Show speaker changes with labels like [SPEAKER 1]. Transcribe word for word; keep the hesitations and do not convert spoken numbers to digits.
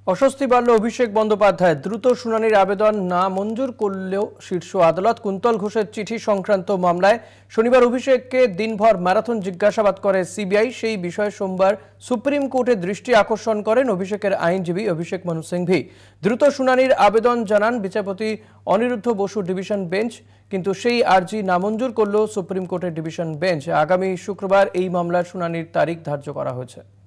[SPEAKER 1] অস্বস্তি বাড়ল অভিষেক বন্দ্যোপাধ্যায়। দ্রুত শুনানির আবেদন না মঞ্জুর করলেও শীর্ষ আদালত কুন্তল ঘোষের চিঠি সংক্রান্ত মামলায় শনিবার অভিষেককে দিনভর ম্যারাথন জিজ্ঞাসাবাদ করে সিবিআই। সেই বিষয়ে সোমবার সুপ্রিম কোর্টে দৃষ্টি আকর্ষণ করেন অভিষেকের আইনজীবী অভিষেক মানু সিংভি। দ্রুত শুনানির আবেদন জানান বিচারপতি অনিরুদ্ধ বসু ডিভিশন বেঞ্চ, কিন্তু সেই আর্জি নামঞ্জুর করল সুপ্রিম কোর্টের ডিভিশন বেঞ্চ। আগামী শুক্রবার এই মামলার শুনানির তারিখ ধার্য করা হয়েছে।